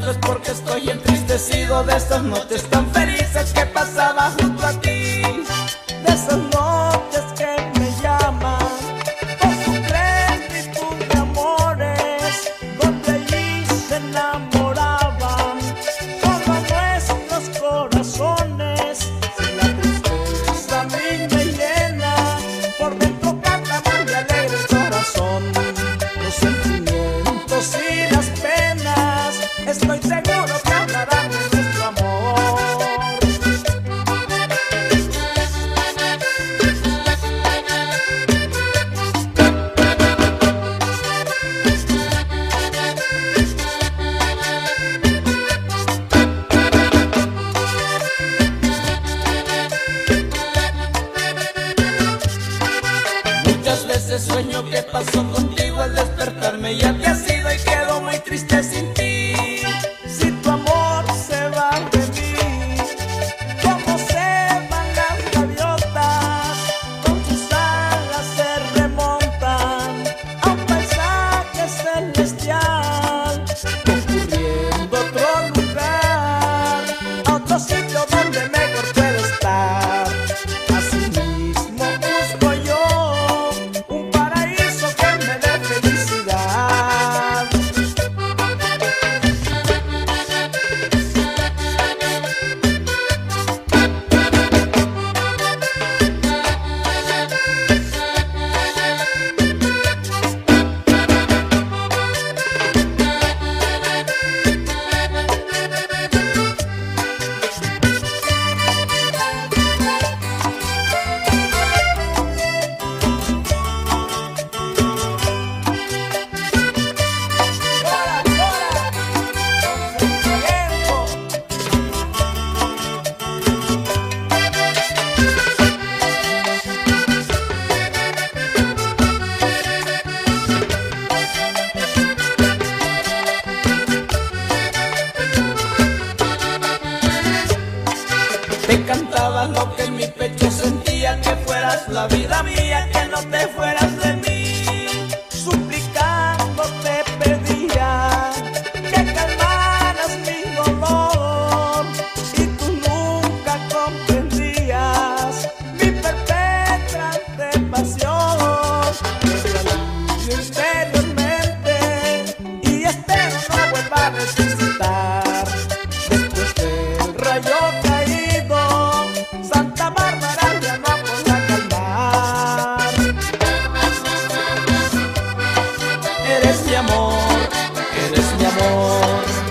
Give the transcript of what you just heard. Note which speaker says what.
Speaker 1: siento es porque estoy entristecido de estas noches tan felices que pasaba junto a ti, de esas noches que me llaman por su plenitud de amores, donde allí se enamoraban todos nuestros corazones. Si la tristeza a mí me llena, por dentro canta muy alegre el corazón. Los sentimientos y las penas, estoy seguro que hablarán de nuestro amor. Muchas veces sueño que pasó contigo al despertarme, ya te has ido y quedo muy triste sin ti. Si tu amor se va de mí, como se van las gaviotas, con sus alas se remontan a un paisaje celestial, concurriendo a otro lugar, a otro sitio donde mejor puedo estar. Así mismo busco yo un paraíso que me dé felicidad. Te cantaba lo que en mi pecho sentía, que fueras la vida mía, que no te fueras de mí. Suplicando te pedía que calmaras mi dolor, y tú nunca comprendías mi perpetrante pasión. Te alivio interiormente y espero no vuelva a resucitar. Después del rayo caído, Santa Bárbara ya no podrá calmar. Eres mi amor, eres mi amor.